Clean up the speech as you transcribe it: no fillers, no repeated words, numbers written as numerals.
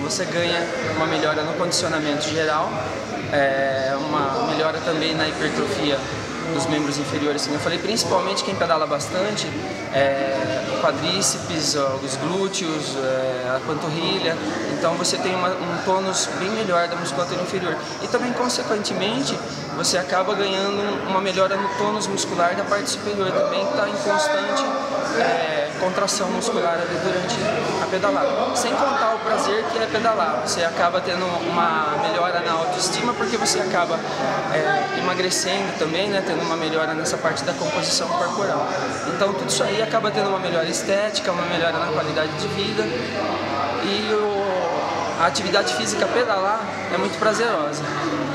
você ganha uma melhora no condicionamento geral, uma melhora também na hipertrofia dos membros inferiores, como eu falei, principalmente quem pedala bastante, o quadríceps, os glúteos, a panturrilha. Então você tem um tônus bem melhor da musculatura inferior. E também, consequentemente, você acaba ganhando uma melhora no tônus muscular da parte superior também, que está em constante contração muscular ali durante a pedalada. Sem contar o prazer que é pedalar. Você acaba tendo uma melhora na autoestima, porque você acaba emagrecendo também, né, tendo uma melhora nessa parte da composição corporal. Então tudo isso aí acaba tendo uma melhora estética, uma melhora na qualidade de vida, e a atividade física pedalar é muito prazerosa.